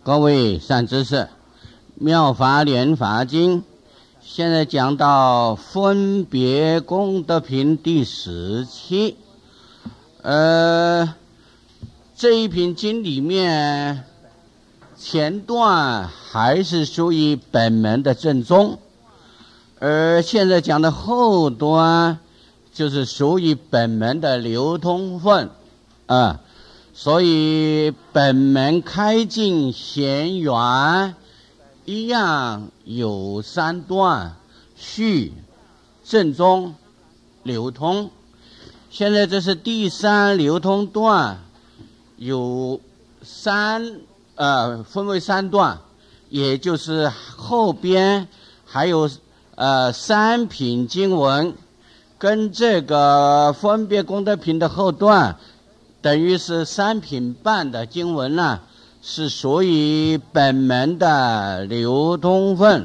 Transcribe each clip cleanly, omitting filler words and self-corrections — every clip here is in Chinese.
各位善知识，《妙法莲华经》现在讲到分别功德品第17。这一品经里面前段还是属于本门的正宗，而现在讲的后端就是属于本门的流通分所以本门开尽显圆一样有3段：序、正宗、流通。现在这是第3流通段，有分为3段，也就是后边还有3品经文，跟这个分别功德品的后段等于是3品半的经文呢，是属于本门的流通分。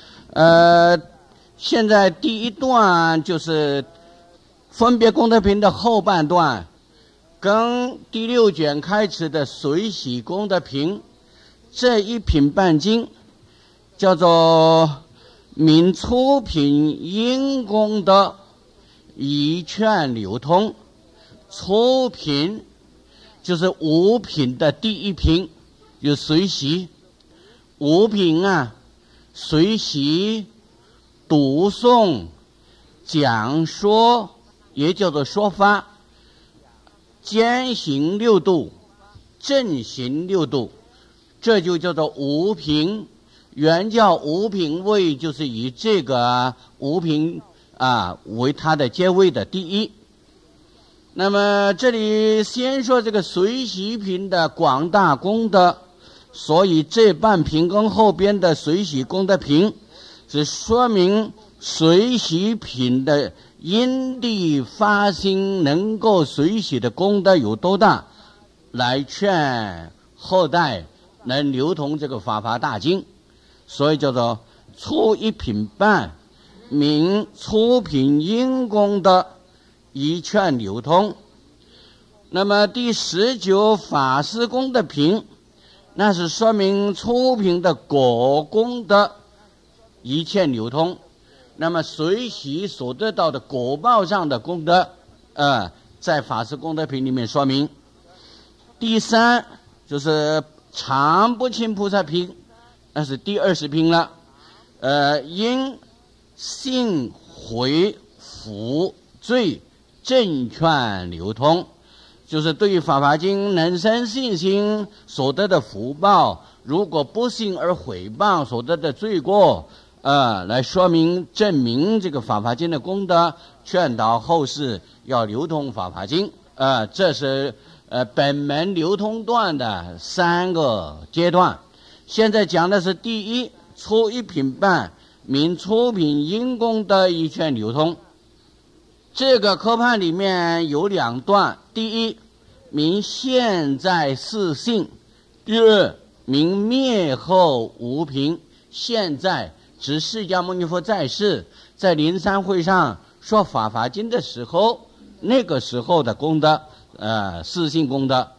现在第1段就是分别功德品的后半段，跟第6卷开始的随喜功德品，这1品半经叫做明初品因功德一劝流通。初品就是5品的第1品，有随喜。5品随喜、读诵、讲说，也叫做说法，兼行6度，正行6度，这就叫做5品。原教5品位就是以这个5品为它的阶位的第1。那么这里先说这个随喜品的广大功德，所以这半品跟后边的随喜功德品是说明随喜品的因地发心能够随喜的功德有多大，来劝后代能流通这个法华大经，所以叫做初1品半，明初品因功德一劝流通。那么第19法师功德品，那是说明初品的果功德一劝流通。那么随喜所得到的果报上的功德在法师功德品里面说明。第3就是常不轻菩萨品，那是第20品了。因信悔福罪正劝流通，就是对于法华经能生信心所得的福报，如果不信而毁谤所得的罪过来说明证明这个法华经的功德，劝导后世要流通法华经这是本门流通段的3个阶段。现在讲的是第1初1品半，明初品因功德一劝流通。这个科判里面有2段，第1明现在四性，第2明灭后无凭。现在指释迦牟尼佛在世，在灵山会上说法华经的时候，那个时候的功德四性功德。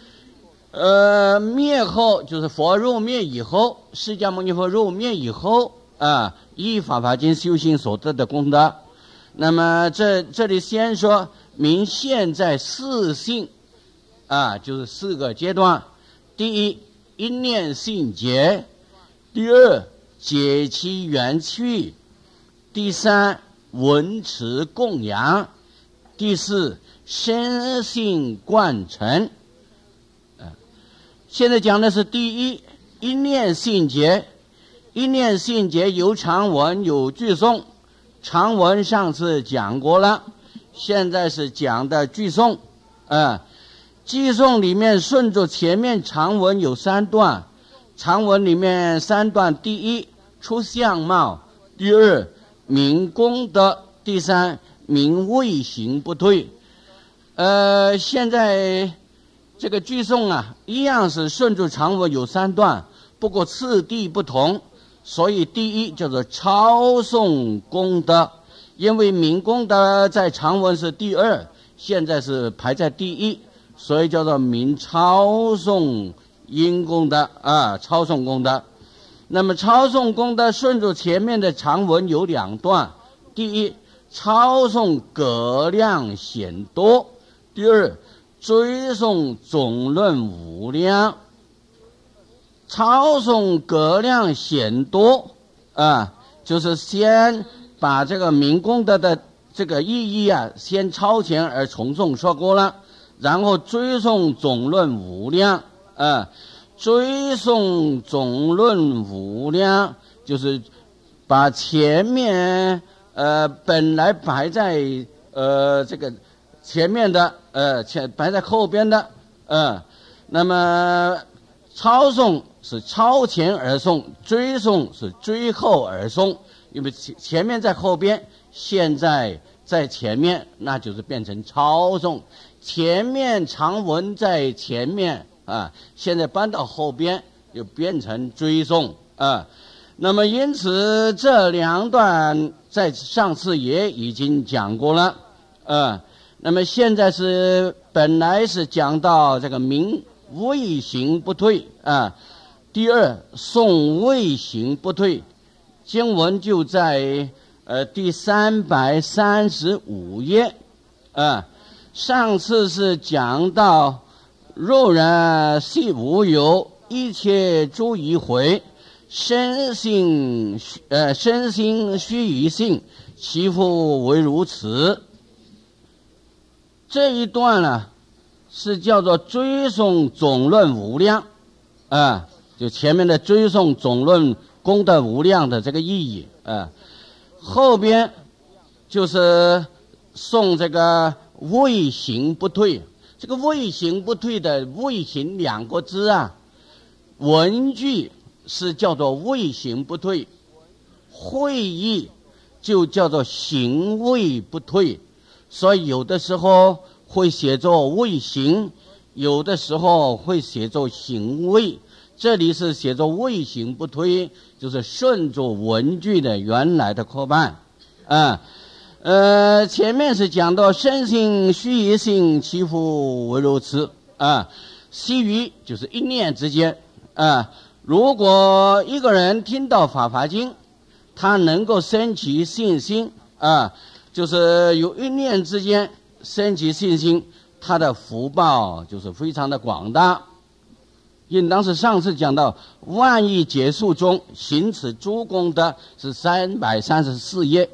灭后就是佛入灭以后，释迦牟尼佛入灭以后依法华经修行所得的功德。那么这里先说明现在四性就是4个阶段。第1因念性结，第2解其缘趣，第3闻持供养，第4深信贯承。现在讲的是第1因念性结。因念性结有常文有句诵，常文上次讲过了，现在是讲的句诵句诵里面顺着前面常文有3段，常文里面3段，第1出相貌，第2明功德，第3明未行不退。现在这个句诵一样是顺着常文有3段，不过次第不同，所以第1叫做超诵功德，因为明功德在常文是第2，现在是排在第1，所以叫做明超诵因功德抄诵功德。那么抄诵功德顺着前面的长文有2段，第一，抄诵格量显多；第二，追诵总论无量。抄诵格量显多就是先把这个明功德的这个意义先超前而重诵说过了，然后追诵总论无量追诵总论无量就是把前面本来排在这个前面的排在后边的那么抄诵是超前而诵，追诵是追后而诵，因为前面在后边，现在在前面，那就是变成抄诵。前面长文在前面现在搬到后边又变成追诵那么因此这2段在上次也已经讲过了那么现在是本来是讲到这个明未行不退第二诵未行不退，经文就在第335页上次是讲到若人系无有，一切诸疑回，身心须臾性，其复为如此。这一段呢是叫做追诵总论无量就前面的追诵总论功德无量的这个意义后边就是诵这个未行不退。这个未行不退的未行2个字文句是叫做未行不退，会意就叫做行未不退，所以有的时候会写作未行，有的时候会写作行未，这里是写作未行不退，就是顺着文句的原来的科办前面是讲到身心须臾性，其复为如此须臾就是一念之间如果一个人听到法华经，他能够升起信心就是有一念之间升起信心，他的福报就是非常的广大。应当是上次讲到万亿劫数中行此诸功德是334页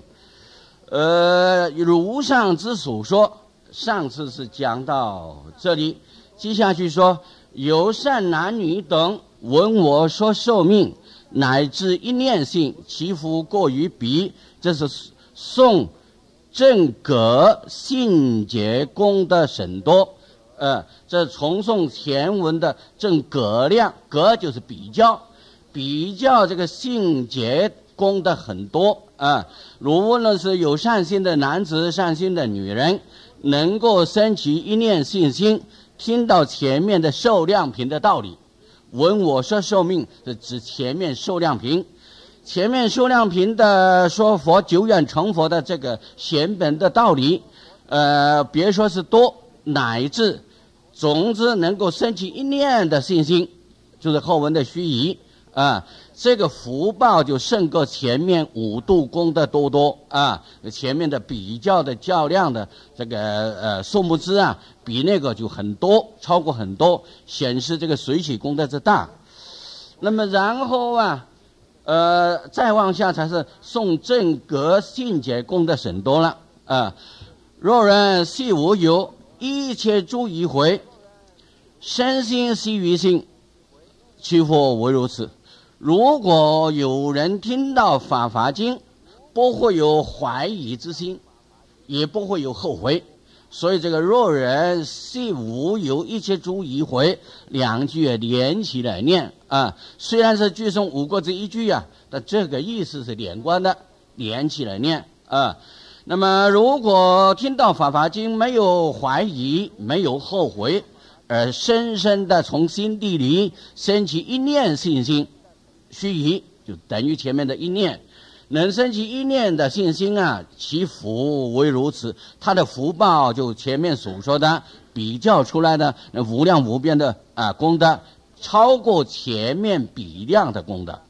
如上之所说，上次是讲到这里，接下去说有善男女等闻我说寿命，乃至一念性，其福过于彼。这是诵正格信解功德甚多这重诵前文的正格量，格就是比较这个信解功德很多如无论是有善心的男子善心的女人，能够升起一念信心，听到前面的受量品的道理。闻我说寿命是指前面受量品，前面受量品的说佛久远成佛的这个显本的道理别说是多，乃至总之能够升起一念的信心，就是后文的须臾这个福报就胜过前面5度功德多前面的比较的较量的这个数目之比那个就很多，超过很多，显示这个随喜功德之大。那么然后再往下才是诵正格信解功德甚多了若人系无有，一切诸疑回，身心须臾性，其复为如此。如果有人听到法华经，不会有怀疑之心，也不会有后悔，所以这个若人系无有，一切诸疑回2句连起来念虽然是句诵5个字一句但这个意思是连贯的，连起来念那么如果听到法华经没有怀疑，没有后悔，而深深的从心底里升起一念信心，须臾就等于前面的一念，能升起一念的信心其福为如此，他的福报就前面所说的比较出来的无量无边的功德超过前面比量的功德。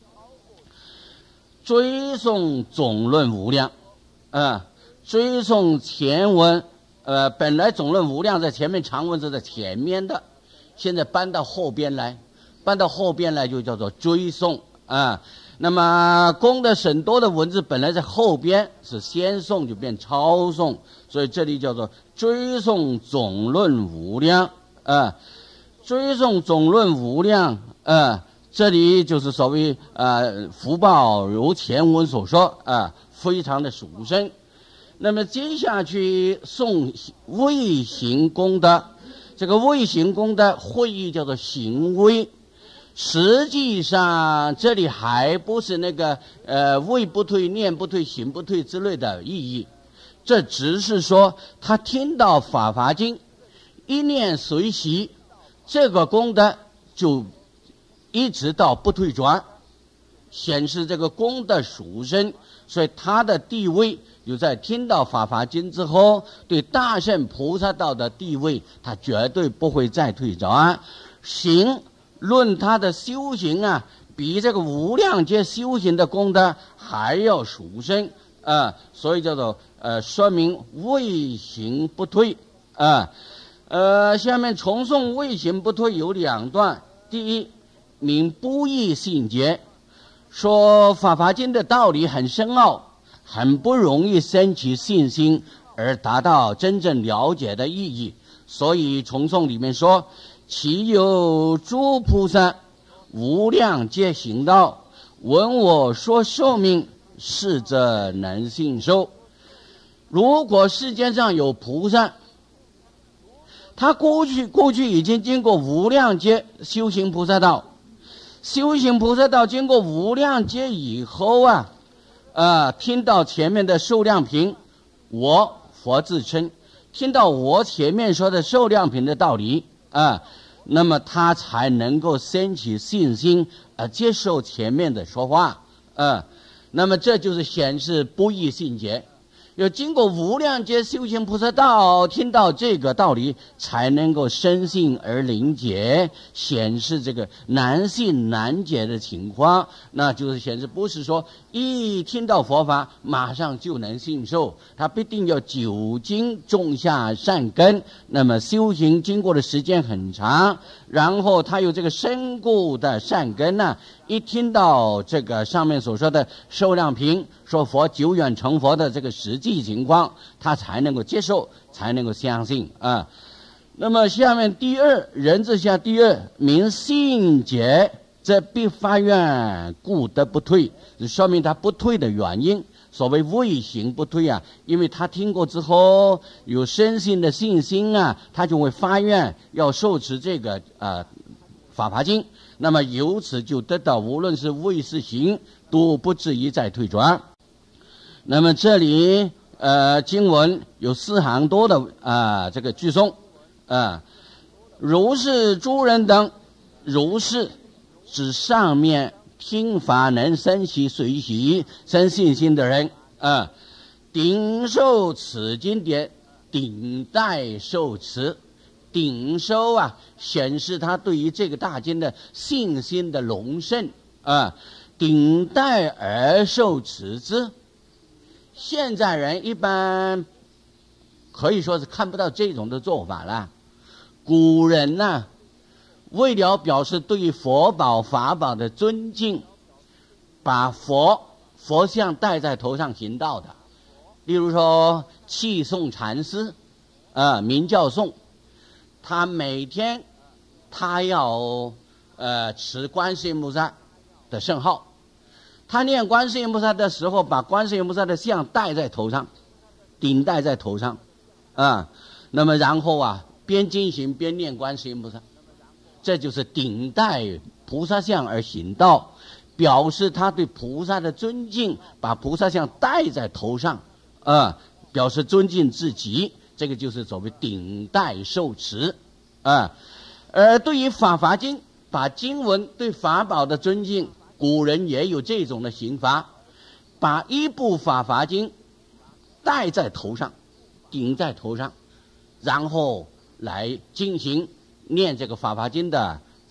追诵总论无量，追诵前文，本来总论无量在前面，长文是在前面的，现在搬到后边来，就叫做追诵啊。那么功德很多的文字本来在后边，是先诵就变抄诵，所以这里叫做追诵总论无量啊。追诵总论无量这里就是所谓福报如前文所说非常的殊胜。那么接下去诵位行功德，这个位行功德会意叫做行位，实际上这里还不是那个位不退、念不退、行不退之类的意义，这只是说他听到法华经，一念随喜，这个功德就一直到不退转，显示这个功德殊胜，所以他的地位就在听到法华经之后，对大乘菩萨道的地位，他绝对不会再退转。行论他的修行比这个无量劫修行的功德还要殊胜所以叫做说明位行不退下面重诵位行不退有两段。第一，名不易信解，说法华经的道理很深奥，很不容易升起信心而达到真正了解的意义，所以重诵里面说，其有诸菩萨无量劫行道，闻我说寿命，是则能信受。如果世界上有菩萨，他过去已经经过无量劫修行菩萨道，经过无量劫以后听到前面的受量品，我佛自称，听到我前面说的受量品的道理那么他才能够升起信心接受前面的说话那么这就是显示不易信解。要经过无量劫修行菩萨道，听到这个道理才能够深信而灵解，显示这个难信难解的情况，那就是显示不是说一听到佛法马上就能信受，他必定要久经种下善根，那么修行经过的时间很长，然后他有这个深固的善根一听到这个上面所说的受量品，说佛久远成佛的这个实际情况，他才能够接受，才能够相信那么下面第二，人之下第二，名信解，这必发愿故得不退，说明他不退的原因。所谓位行不退因为他听过之后有深信的信心他就会发愿要受持这个法华经，那么由此就得到无论是位是行都不至于再退转。那么这里经文有4行多的这个句诵如是诸人等，如是指上面听法能生起随喜生信心的人顶受此经典，顶戴受持，顶受显示他对于这个大经的信心的隆盛顶戴而受持之。现在人一般可以说是看不到这种的做法了。古人为了表示对佛宝法宝的尊敬，把佛像戴在头上行道的。例如说契颂禅师名叫颂，他每天他要持观世音菩萨的圣号，他念观世音菩萨的时候，把观世音菩萨的像戴在头上，顶戴在头上那么然后边进行边念观世音菩萨，这就是顶戴菩萨像而行道，表示他对菩萨的尊敬，把菩萨像戴在头上表示尊敬自己，这个就是所谓顶戴受持而对于法华经，把经文对法宝的尊敬，古人也有这种的行法，把一部法华经戴在头上，顶在头上，然后来进行念这个法华经的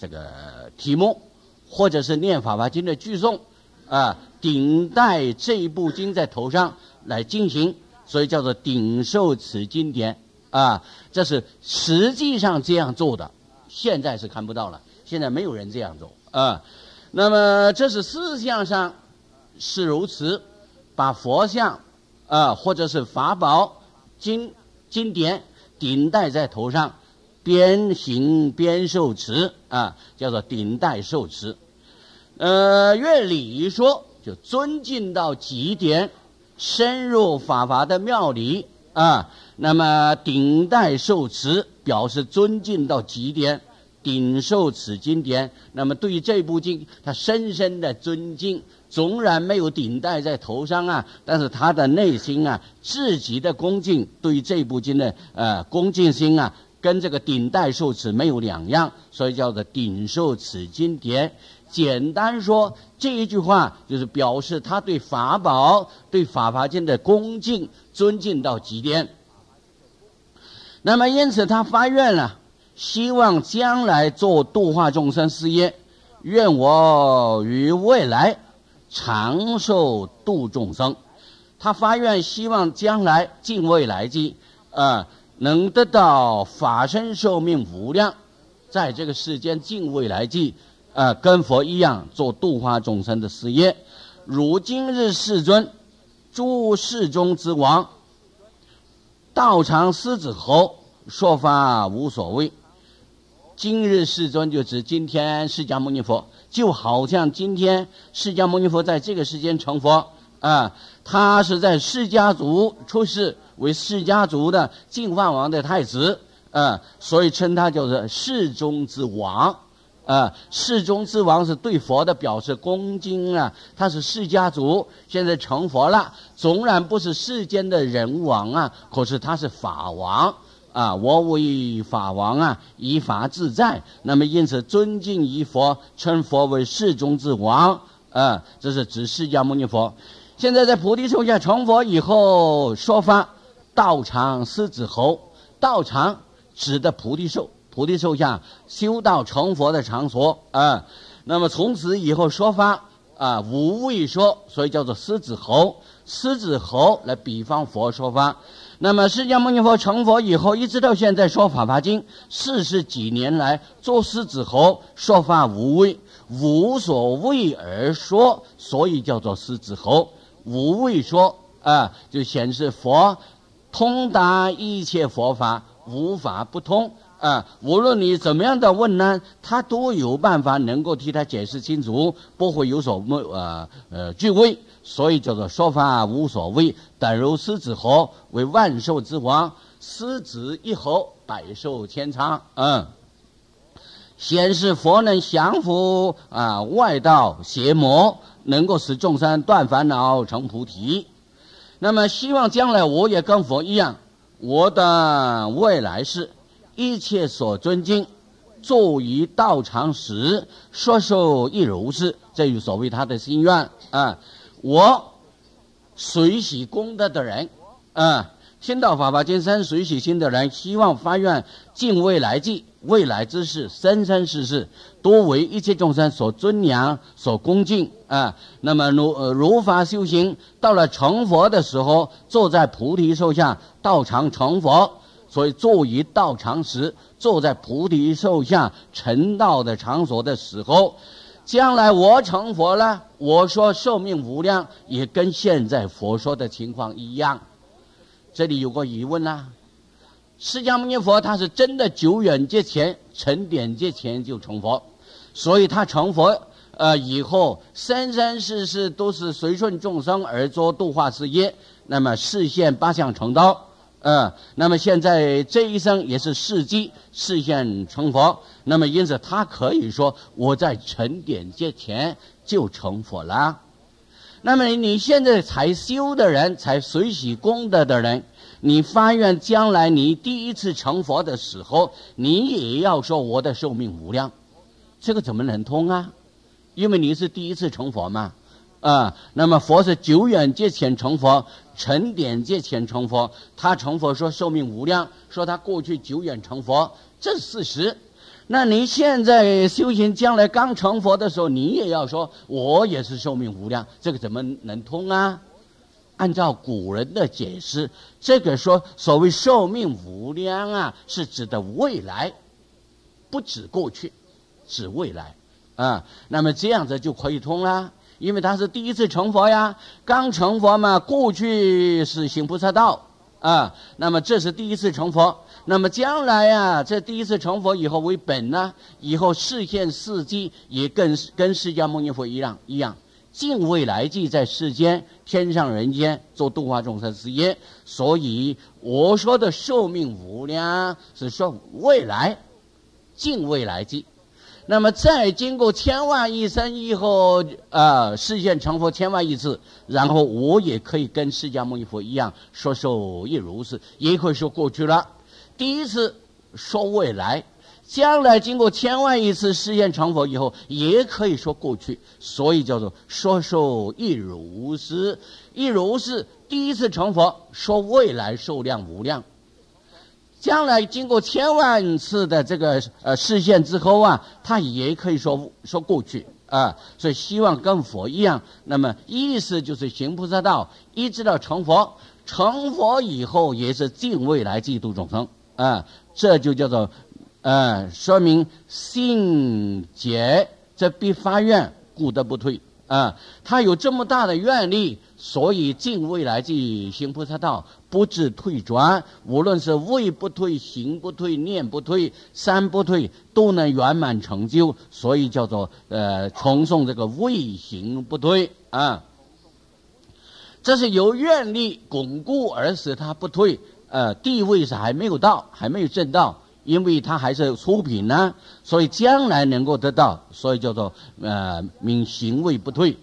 这个题目，或者是念法华经的句诵顶戴这一部经在头上来进行，所以叫做顶受此经典这是实际上这样做的，现在是看不到了，现在没有人这样做那么这是思想上是如此，把佛像或者是法宝经典顶戴在头上，边行边受持叫做顶戴受持。乐理说就尊敬到极点，深入法华的妙理那么顶戴受持表示尊敬到极点，顶受此经典，那么对于这部经他深深的尊敬，纵然没有顶戴在头上但是他的内心至极的恭敬，对于这部经的恭敬心跟这个顶戴受持没有两样，所以叫做顶受此经典。简单说，这一句话就是表示他对法宝对法华经的恭敬尊敬到极点。那么因此他发愿了，希望将来做度化众生事业，愿我于未来长寿度众生。他发愿希望将来尽未来际能得到法身寿命无量，在这个世间尽未来际跟佛一样做度化众生的事业。如今日世尊，诸世中之王，道场狮子吼，说法无所谓。今日世尊就指今天释迦牟尼佛，就好像今天释迦牟尼佛在这个世间成佛他是在释迦族出世，为释迦族的净饭王的太子所以称他叫做世中之王世中之王是对佛的表示恭敬他是释迦族，现在成佛了，纵然不是世间的人王可是他是法王我为法王依法自在，那么因此尊敬于佛，称佛为世中之王这是指释迦牟尼佛。现在在菩提树下成佛以后说法，道场狮子吼，道场指的菩提树，菩提树下修道成佛的场所那么从此以后说法无畏说，所以叫做狮子吼。狮子吼来比方佛说法。那么释迦牟尼佛成佛以后，一直到现在说法华经40几年来，做狮子吼，说法无畏，无所谓而说，所以叫做狮子吼。无畏说就显示佛通达一切佛法，无法不通无论你怎么样的问难，他都有办法能够替他解释清楚，不会有所惧畏，所以叫做说法无所谓。等如狮子吼，为万兽之王，狮子一吼，百兽千仓显示佛能降伏外道邪魔，能够使众生断烦恼成菩提。那么希望将来我也跟佛一样，我的未来世一切所尊敬，作于道场时，说受亦如是，这就所谓他的心愿我随喜功德的人听到法华经生随喜心的人，希望发愿尽未来际，未来之事，生生世世多为一切众生所尊仰所恭敬那么如法修行，到了成佛的时候，坐在菩提树下，道场成佛。所以坐于道场时，坐在菩提树下成道的场所的时候，将来我成佛了，我说寿命无量，也跟现在佛说的情况一样。这里有个疑问释迦牟尼佛他是真的久远劫前成点劫前就成佛，所以他成佛以后生生世世都是随顺众生而做度化事业，那么示现八相成道那么现在这一生也是世机示现成佛，那么因此他可以说我在成点劫前就成佛了。那么你现在才修的人，才随喜功德的人，你发愿将来你第一次成佛的时候，你也要说我的寿命无量，这个怎么能通因为你是第一次成佛嘛那么佛是久远劫前成佛，成点劫前成佛，他成佛说寿命无量，说他过去久远成佛，这是事实。 那你现在修行，将来刚成佛的时候，你也要说我也是寿命无量，这个怎么能通啊？按照古人的解释，这个说所谓寿命无量啊，是指的未来，不指过去，指未来啊。那么这样子就可以通啦，因为他是第一次成佛呀，刚成佛嘛，过去是行菩萨道啊，那么这是第一次成佛。那么将来啊，这第一次成佛以后为本呢，以后示现事迹也跟释迦牟尼佛一样，尽未来际在世间天上人间做度化众生事业。所以我说的寿命无量是说未来，尽未来际。那么再经过千万亿生以后示现成佛千万亿次，然后我也可以跟释迦牟尼佛一样说寿亦如是，也可以说过去了。第一次说未来，将来经过千万亿次示现成佛以后，也可以说过去，所以叫做说寿亦如是。亦如是，第一次成佛说未来寿量无量，将来经过千万次的这个示现之后啊，他也可以说过去啊。所以希望跟佛一样，那么意思就是行菩萨道，一直到成佛，成佛以后也是尽未来际度众生啊，这就叫做说明信解，这必发愿，故得不退啊。他有这么大的愿力，所以尽未来际行菩萨道，不致退转，无论是位不退、行不退、念不退、三不退，都能圆满成就，所以叫做重诵这个位行不退啊。这是由愿力巩固而使他不退，地位是还没有到，还没有证到，因为他还是初品呢，所以将来能够得到，所以叫做名行位不退。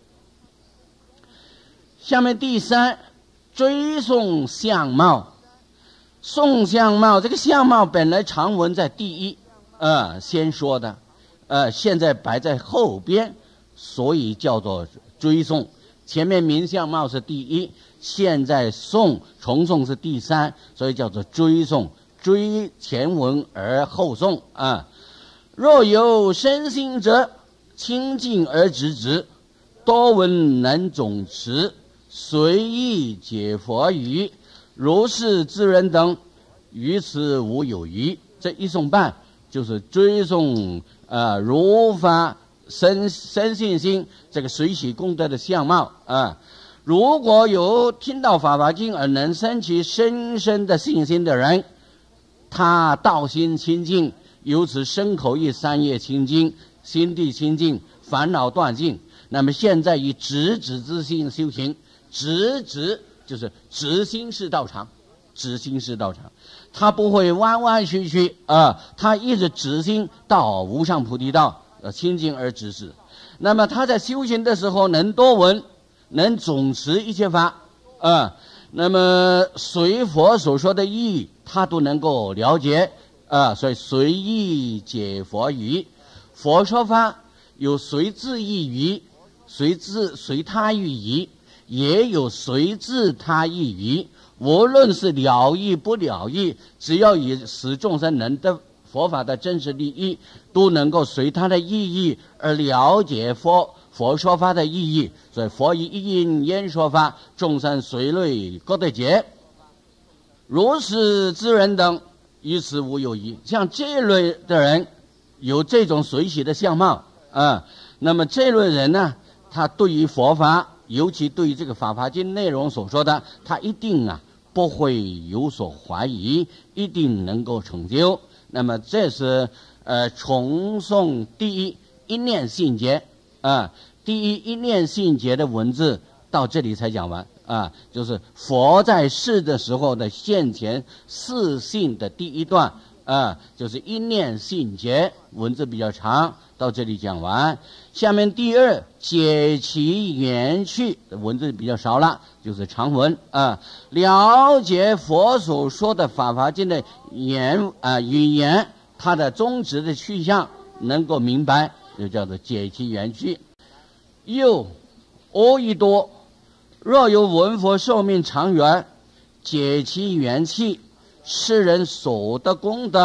下面第三，追诵相貌。诵相貌，这个相貌本来常文在第一先说的，现在摆在后边，所以叫做追诵。前面名相貌是第一，现在重诵是第三，所以叫做追诵，追前文而后诵啊。若有身心者，清净而直直，多闻能总持，随意解佛语，如是之人等，于此无有余。这一诵半就是追诵如法生信心这个随喜功德的相貌啊。如果有听到法华经而能生起深深的信心的人，他道心清净，由此身口意三业清净，心地清净，烦恼断尽。那么现在以直指之心修行，直就是直心是道场，直心是道场，他不会弯弯曲曲他一直直心到无上菩提道，清净而直指。那么他在修行的时候能多闻，能总持一切法那么随佛所说的意义他都能够了解所以随意解佛语。佛说法有随自意语，随他意语，也有随自他意语。无论是了义不了义，只要以使众生能得佛法的真实利益，都能够随他的意义而了解佛说法的意义。所以佛以一因言说法，众生随类各得解。如是之人等，于此无有疑。像这类的人有这种随喜的相貌那么这类人呢，他对于佛法，尤其对于这个法华经内容所说的，他一定不会有所怀疑，一定能够成就。那么这是重诵第一念信解第一念信解的文字到这里才讲完就是佛在世的时候的现前四信的第一段就是一念信解，文字比较长，到这里讲完。下面第二，解其缘趣，文字比较少了，就是长文了解佛所说的法华经的语言，它的宗旨的去向能够明白，就叫做解其缘趣。又阿逸多，若有闻佛寿命长远，解其缘气，世人所得功德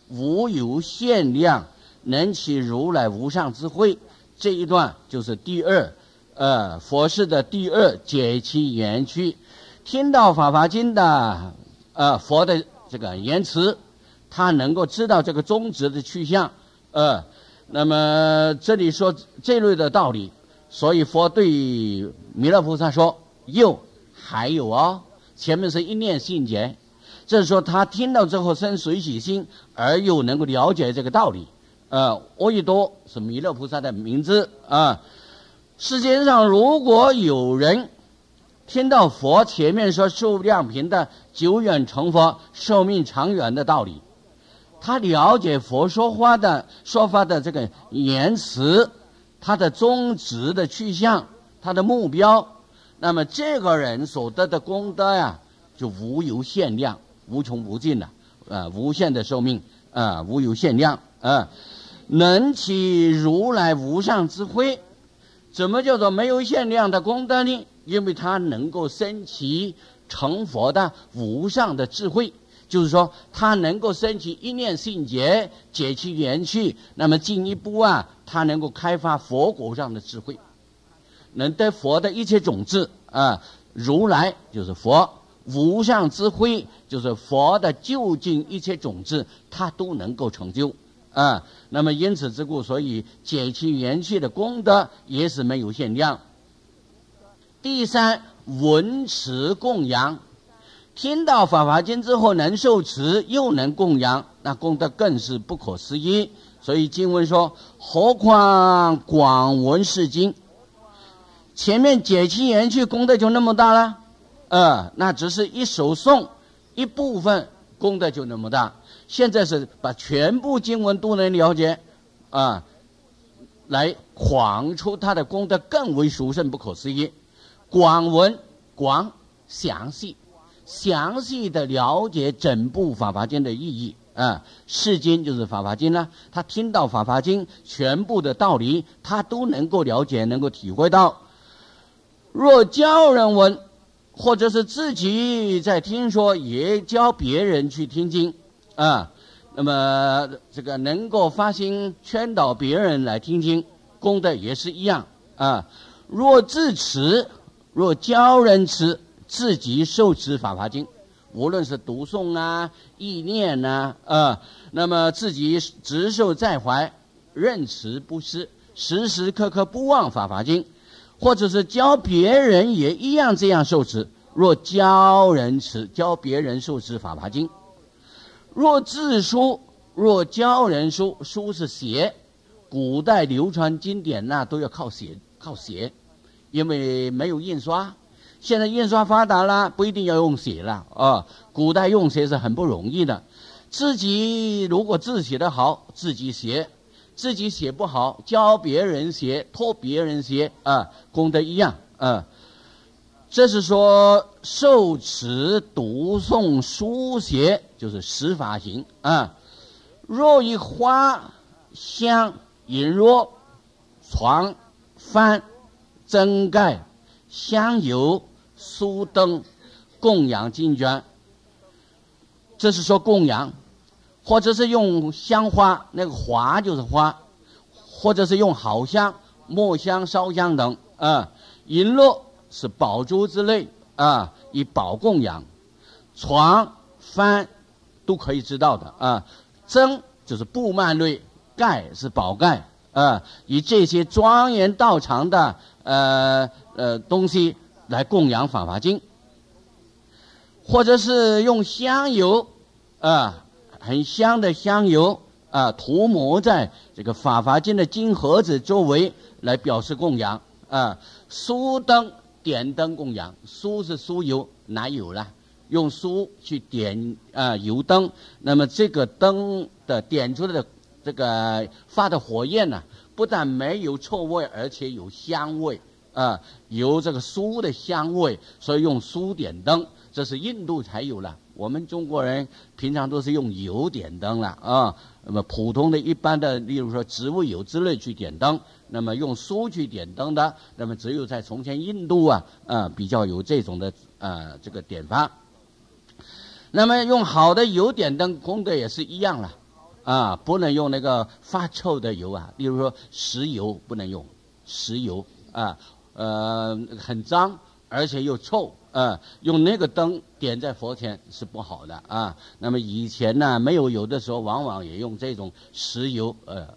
无有限量，能起如来无上智慧。这一段就是第二，佛事的第二解其言趣。听到法华经的佛的这个言辞，他能够知道这个宗旨的去向，那么这里说这类的道理，所以佛对弥勒菩萨说：“又还有哦，前面是一念信解，这是说他听到之后生随喜心，而又能够了解这个道理。阿逸多是弥勒菩萨的名字啊。世界上如果有人听到佛前面说数量品的久远成佛、寿命长远的道理，他了解佛说法的这个言辞，他的宗旨的去向，他的目标，那么这个人所得的功德呀，就无有限量，无穷无尽的，无限的寿命，无有限量，能起如来无上智慧。怎么叫做没有限量的功德呢？因为他能够升起成佛的无上的智慧，就是说他能够升起一念信解，解其缘趣，那么进一步他能够开发佛果上的智慧，能得佛的一切种子如来就是佛，无上智慧就是佛的究竟一切种子，他都能够成就那么因此之故，所以解其缘趣的功德也是没有限量。第三，闻持供养，听到法华经之后能受持又能供养，那功德更是不可思议。所以经文说：何况广闻是经，前面解其缘趣功德就那么大了，那只是一首诵一部分，功德就那么大。现在是把全部经文都能了解来晃出它的功德更为殊胜不可思议。广闻，广详细的了解整部法华经的意义是经就是法华经他听到法华经全部的道理，他都能够了解，能够体会到。若教人闻，或者是自己在听说，也教别人去听经那么这个能够发心劝导别人来听经，功德也是一样若自持，若教人持，自己受持法华经，无论是读诵意念那么自己执受在怀，任持不失，时时刻刻不忘法华经，或者是教别人也一样这样受持。若教人持，教别人受持法华经。若自书，若教人书，书是写，古代流传经典都要靠写，因为没有印刷。现在印刷发达了，不一定要用写了古代用写是很不容易的。自己如果字写得好，自己写；自己写不好，教别人写，托别人写功德一样这是说受持读诵书写就是十法行若以花香银若床幡砧盖香油酥灯供养经卷，这是说供养，或者是用香花，那个花就是花，或者是用好香、墨香、烧香等银络是宝珠之类以宝供养，床幡都可以知道的砧就是布幔类，盖是宝盖以这些庄严道场的东西来供养法华经，或者是用香油很香的香油涂抹在这个法华经的经盒子周围来表示供养酥灯点灯供养，酥是酥油，哪有了？用酥去点油灯，那么这个灯的点出来的这个发的火焰不但没有臭味，而且有香味有这个酥的香味，所以用酥点灯，这是印度才有了。我们中国人平常都是用油点灯了那么普通的一般的，例如说植物油之类去点灯，那么用酥去点灯的，那么只有在从前印度比较有这种的这个点法。那么用好的油点灯功德也是一样了啊，不能用那个发臭的油啊，例如说石油不能用，石油啊，很脏而且又臭。用那个灯点在佛前是不好的啊。那么以前呢，没有油的时候，往往也用这种石油，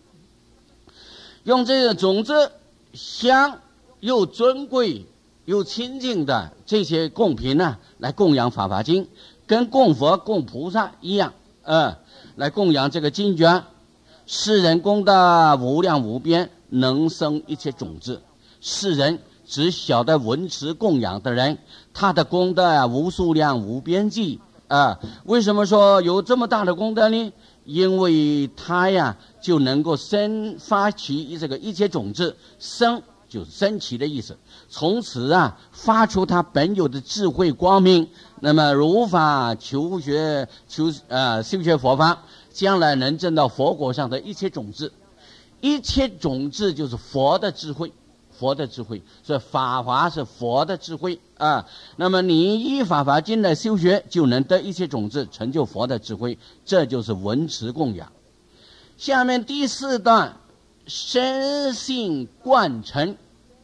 用这个种子香又尊贵又清净的这些供品呢，来供养法华经，跟供佛供菩萨一样，来供养这个经卷。世人功德无量无边，能生一切种子。世人只晓得闻持供养的人，他的功德啊，无数量无边际啊。为什么说有这么大的功德呢？因为他呀就能够生发起这个一切种子，生就是升起的意思。从此啊发出他本有的智慧光明，那么如法修学佛法，将来能证到佛果上的一切种子。一切种子就是佛的智慧。佛的智慧，所以法华是佛的智慧啊。那么你依法华经来修学，就能得一切种子，成就佛的智慧，这就是闻持供养。下面第4段，深信贯承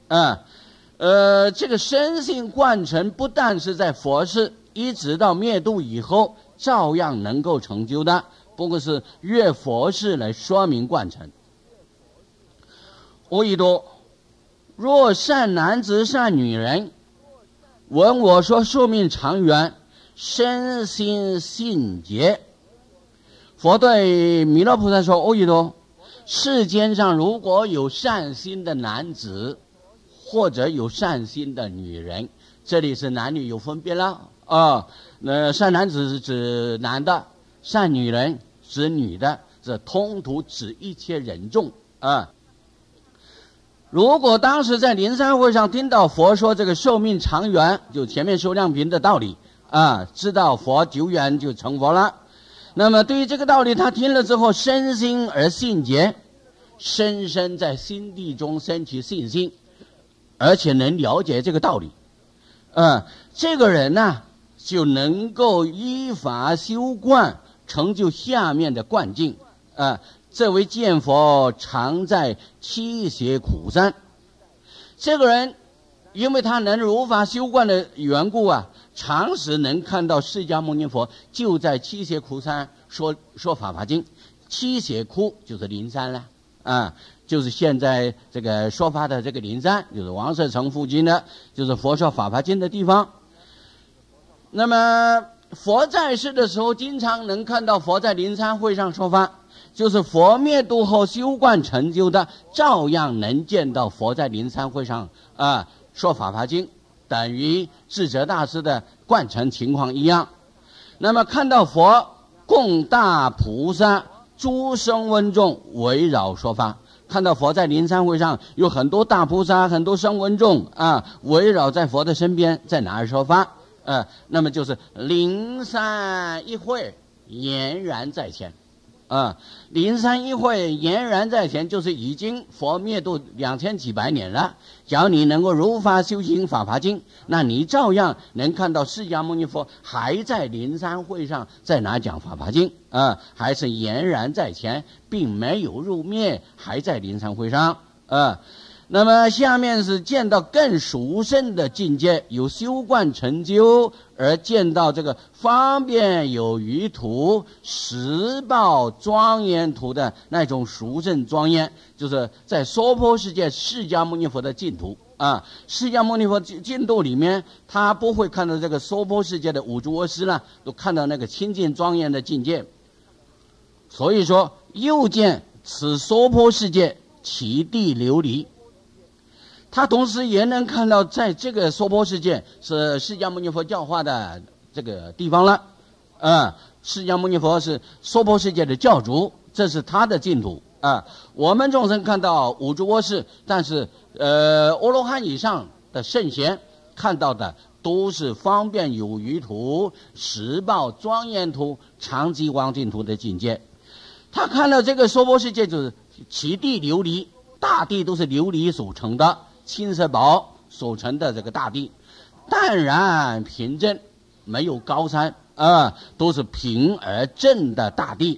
这个深信贯承不但是在佛世，一直到灭度以后，照样能够成就的，不过是越佛世来说明贯承。阿逸多，若善男子善女人闻我说寿命长远，身心信解。佛对弥勒菩萨说：阿逸多，世间上如果有善心的男子或者有善心的女人，这里是男女有分别了啊。善男子是指男的，善女人指女的，这通途指一切人众啊。如果当时在灵山会上听到佛说这个寿命长远，就前面说量品的道理啊，知道佛久远就成佛了。那么对于这个道理，他听了之后身心而信解，深深在心地中升起信心，而且能了解这个道理，这个人呢就能够依法修观，成就下面的灌境这为见佛常在七邪苦山。这个人因为他能如法修观的缘故啊，常时能看到释迦牟尼佛就在七邪苦山说法华经。七邪窟就是灵山了就是现在这个说法的这个灵山，就是王舍城附近的，就是佛说法华经的地方。那么佛在世的时候，经常能看到佛在灵山会上说法，就是佛灭度后修观成就的，照样能见到佛在灵山会上说法华经，等于智者大师的灌成情况一样。那么看到佛供大菩萨诸声闻众围绕说法，看到佛在灵山会上有很多大菩萨很多声闻众围绕在佛的身边，在哪儿说法那么就是灵山一会俨然在前灵山一会俨然在前，就是已经佛灭度2000几百年了。只要你能够如法修行法华经，那你照样能看到释迦牟尼佛还在灵山会上在哪讲法华经还是俨然在前，并没有入灭，还在灵山会上那么下面是见到更殊胜的境界，有修观成就而见到这个方便有余土、实报庄严土的那种殊胜庄严，就是在娑婆世界释迦牟尼佛的净土释迦牟尼佛净土里面，他不会看到这个娑婆世界的五诸恶世了，都看到那个清净庄严的境界。所以说又见此娑婆世界其地琉璃，他同时也能看到在这个娑婆世界是释迦牟尼佛教化的这个地方了释迦牟尼佛是娑婆世界的教主，这是他的净土我们众生看到五诸恶世，但是阿罗汉以上的圣贤看到的都是方便有余土、实报庄严土、常寂光净土的境界。他看到这个娑婆世界就是其地琉璃，大地都是琉璃所成的，青色宝所成的这个大地，淡然平正，没有高山都是平而正的大地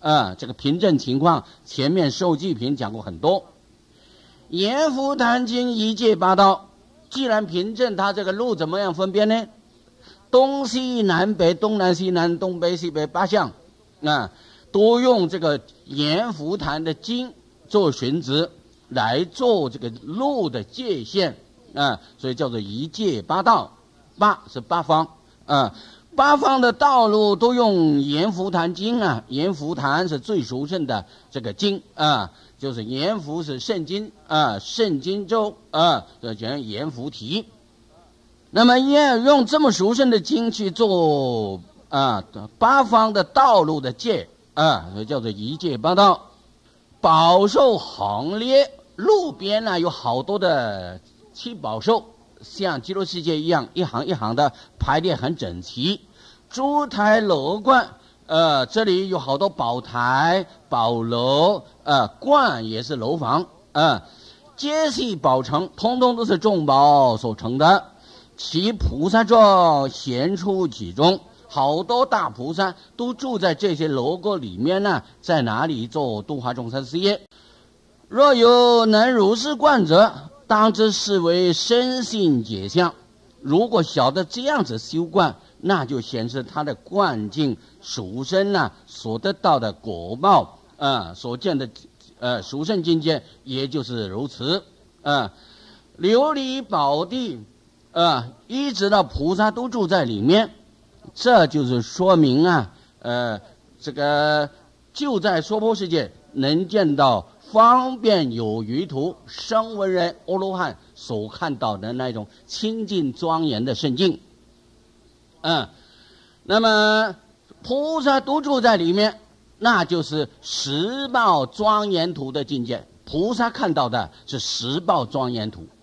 这个凭证情况前面受记品讲过很多。盐湖坛经一界八道，既然凭证它这个路怎么样分辨呢？东西南北、东南西南、东北西北八项都用这个盐湖坛的经做寻值来做这个路的界限所以叫做一界八道。八是八方八方的道路都用盐湖坛经盐湖坛是最殊胜的这个经就是盐湖是圣经圣经咒讲盐湖题。那么用这么殊胜的经去做八方的道路的界所以叫做一界八道。宝兽行列，路边有好多的七宝兽，像极乐世界一样一行一行的排列很整齐。珠台楼观这里有好多宝台宝楼观也是楼房皆系宝城，通通都是众宝所成的。其菩萨状显出其中，好多大菩萨都住在这些楼阁里面在哪里做度化众生事业？若有能如是观者，当知是为身性解相。如果晓得这样子修观，那就显示他的观境殊胜所得到的果报所见的殊胜境界也就是如此琉璃宝地一直到菩萨都住在里面，这就是说明这个就在娑婆世界能见到方便有余土声闻人阿罗汉所看到的那种清净庄严的圣境那么菩萨都住在里面，那就是十报庄严土的境界。菩萨看到的是十报庄严土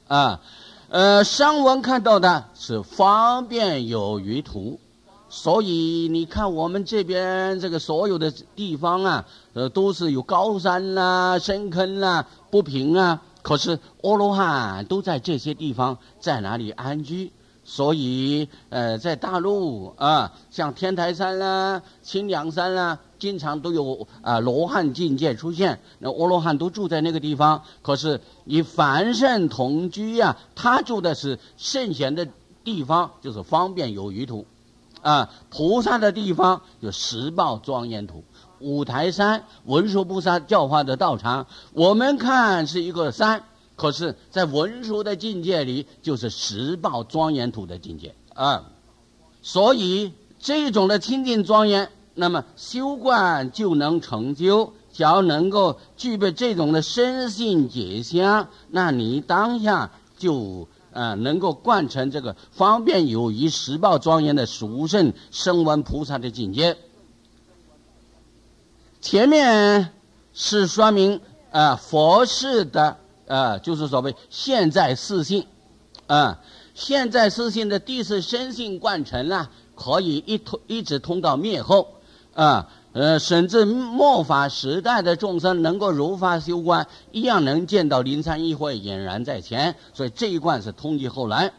声闻看到的是方便有余土。所以你看我们这边这个所有的地方都是有高山深坑不平可是阿罗汉都在这些地方在哪里安居？所以在大陆像天台山清凉山经常都有罗汉境界出现，那阿罗汉都住在那个地方。可是以凡圣同居他住的是圣贤的地方，就是方便有余土菩萨的地方有十报庄严土。五台山文殊菩萨教化的道场，我们看是一个山，可是在文殊的境界里就是十报庄严土的境界所以这种的清净庄严，那么修观就能成就。只要能够具备这种的身性解相，那你当下就能够贯成这个方便有余十报庄严的殊胜声闻菩萨的境界。前面是说明佛事的就是所谓现在四性现在四性的第四身性贯成可以一直通到灭后甚至末法时代的众生能够如法修观，一样能见到灵山一会俨然在前。所以这一贯是通及后来。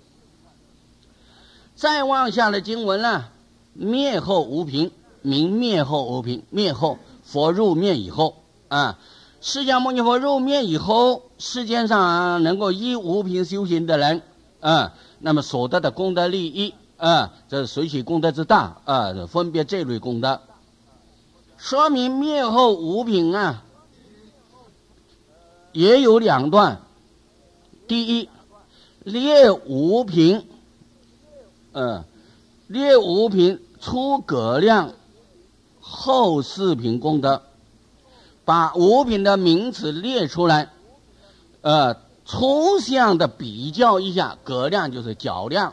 再往下的经文灭后无凭，名灭后无凭。灭后佛入灭以后释迦牟尼佛入灭以后，世间上能够依无凭修行的人那么所得的功德利益这是随喜功德之大分别这类功德。说明灭后无凭也有两段。第一，列无凭列无凭出葛量后四凭功德，把无凭的名词列出来抽象的比较一下，葛量就是较量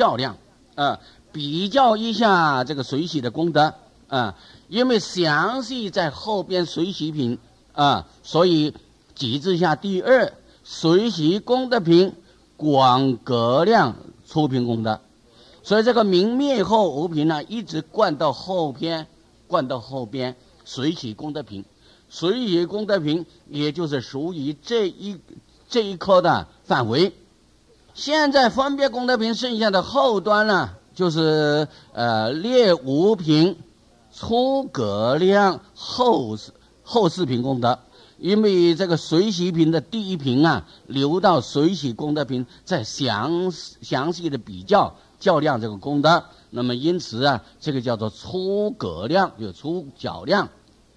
比较一下这个随喜的功德因为详细在后边随喜品所以记之下第二，随喜功德品广葛量出品功德。所以这个明灭后无凭一直贯到后边随喜功德品。随喜功德品也就是属于这一科的范围。现在分别功德品剩下的后端就是列无凭初葛亮后四品功德。因为这个随喜品的第一品啊，流到随喜功德品，再详细的比较较量这个功德，那么因此啊，这个叫做初葛亮，就初较量。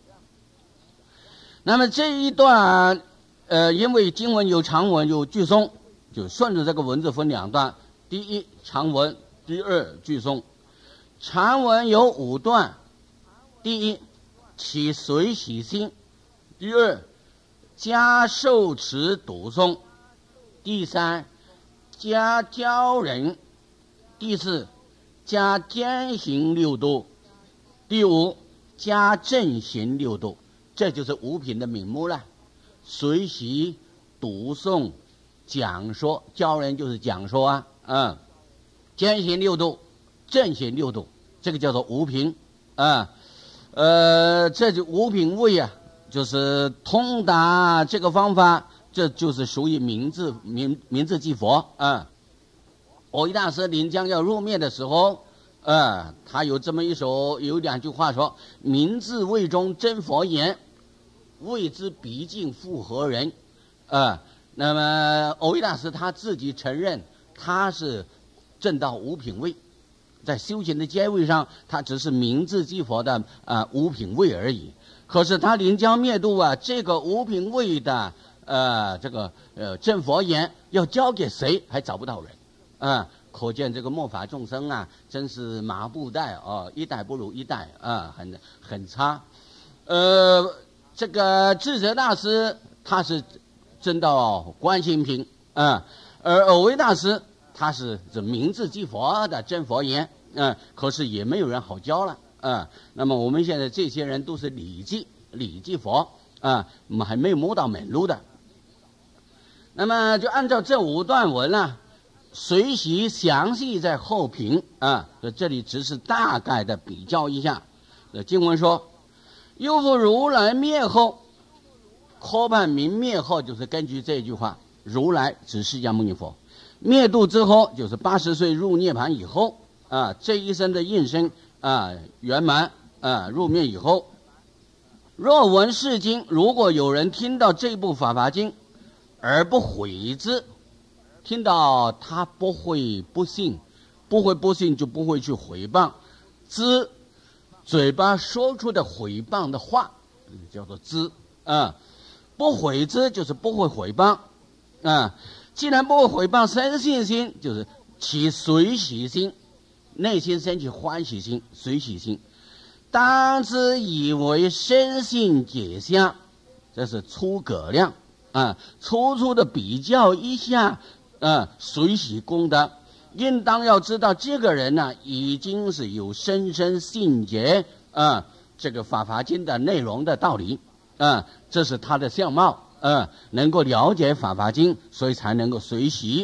那么这一段，因为经文有长文有句诵，就顺着这个文字分两段：第一长文，第二句诵。长文有5段：第一，起随喜心；第二，加受持读诵；第三，加教人；第四，加兼行六度；第五，加正行六度。这就是5品的名目了。随喜、读诵、讲说，教人就是讲说啊，兼行六度、正行六度，这个叫做5品啊。这就5品位啊，就是通达这个方法，这就是属于明智即佛啊。蕅益大师临江要入灭的时候，他有这么有2句话说：明智位中真佛言，谓之毕竟复何人？那么蕅益大师他自己承认他是证到5品位，在修行的阶位上，他只是明智即佛的5品位而已。可是他临江灭度啊，这个5品位的正佛言要交给谁还找不到人可见这个末法众生啊，真是麻布袋一代不如一代很差。这个智者大师他是证到观心品而蕅益大师他是这明智即佛的真佛言可是也没有人好教了那么我们现在这些人都是理即佛我们还没有摸到门路的。那么就按照这5段文随喜详细在后评这里只是大概的比较一下。经文说，又复如来灭后，科判明灭后，就是根据这句话，如来指释迦牟尼佛灭度之后，就是80岁入涅盘以后这一生的应身圆满入灭以后，若闻是经，如果有人听到这部法华经而不悔之，听到他不会不信就不会去毁谤，知嘴巴说出的毁谤的话叫做知不悔之就是不会毁谤既然不会毁谤，生信心就是起随喜心，内心升起欢喜心、随喜心，当知以为生信解相，这是初葛亮粗的比较一下随喜功德，应当要知道这个人已经是有深信解这个法华经的内容的道理这是他的相貌能够了解法华经，所以才能够随喜。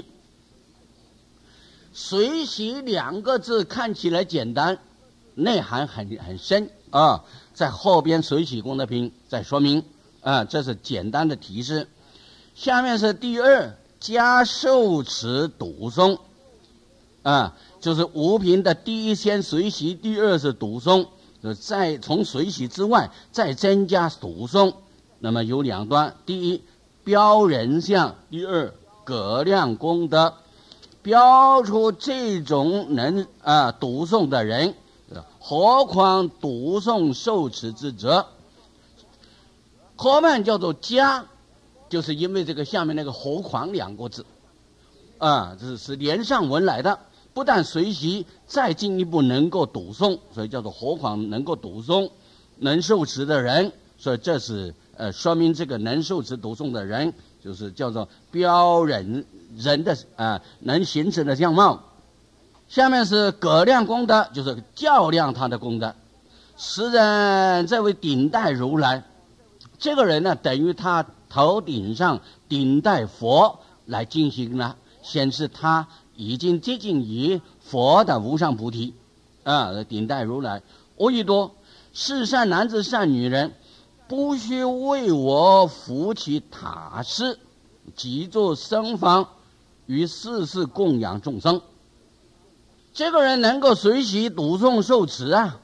随喜2个字看起来简单，内涵很深在后边随喜功德品再说明这是简单的提示。下面是第2，加受持读诵就是5品的第1先随喜，第2是读诵，再从随喜之外再增加读诵。那么有2段，第一标人相，第2葛亮功德，标出这种能读诵的人，何况读诵受持之者。科判叫做加，就是因为这个下面那个何况2个字这是连上文来的，不但随喜，再进一步能够读诵，所以叫做何况能够读诵能受持的人，所以这是说明这个能受持读诵的人就是叫做标人的能形成的相貌。下面是葛亮功德，就是较量他的功德。时人这位顶戴如来，这个人等于他头顶上顶戴佛来进行了，显示他已经接近于佛的无上菩提顶戴如来。阿逸多，是善男子善女人，不须为我扶起塔施，即作僧房，于世供养众生。这个人能够随喜读诵受持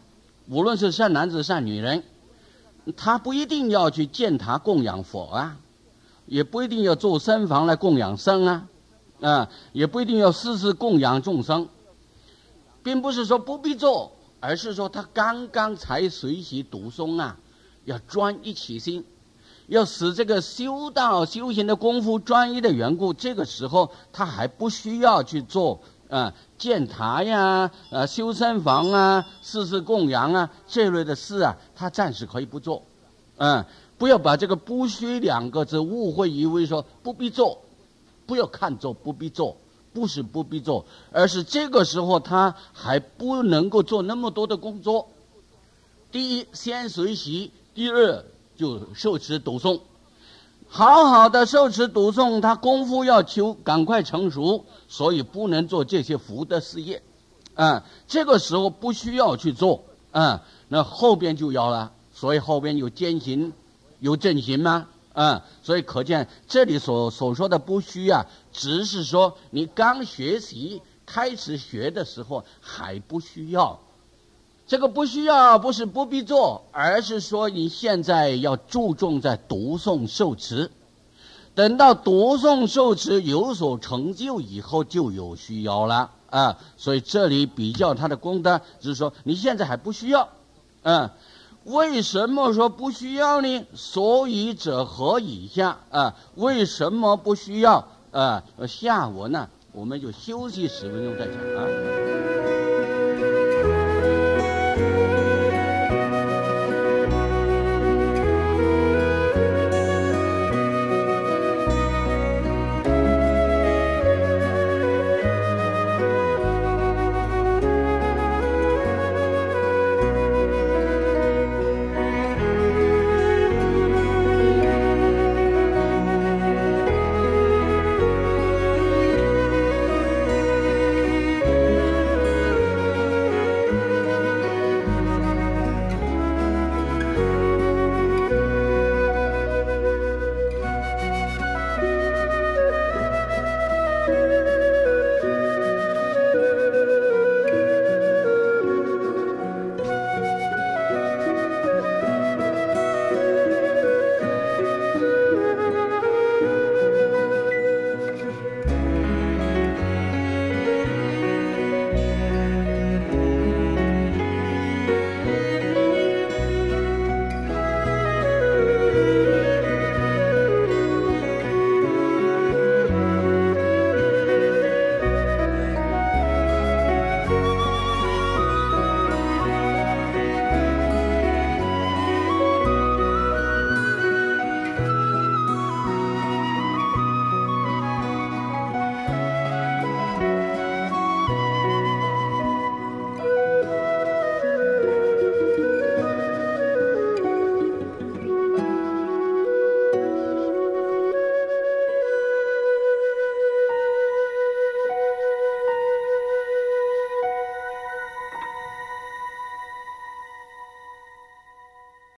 无论是善男子善女人，他不一定要去建塔供养佛啊，也不一定要做僧房来供养僧啊，也不一定要事事供养众生，并不是说不必做，而是说他刚刚才随喜读诵啊，要专一起心，要使这个修道修行的功夫专一的缘故，这个时候他还不需要去做建塔呀、修僧房啊、事事供养啊这类的事啊，他暂时可以不做。不要把这个不需两个字误会以为说不必做，不要看作不必做，不是不必做，而是这个时候他还不能够做那么多的工作。第一，先随喜；第二，就受持读诵。好好的受持读诵，他功夫要求赶快成熟，所以不能做这些福德事业。这个时候不需要去做。那后边就要了，所以后边有兼行，有正行吗？所以可见这里所说的不需啊，只是说你刚学习开始学的时候还不需要。这个不需要不是不必做，而是说你现在要注重在读诵受持，等到读诵受持有所成就以后就有需要了所以这里比较他的功德，就是说你现在还不需要。为什么说不需要呢？所以者何以下为什么不需要？下文呢我们就休息10分钟再讲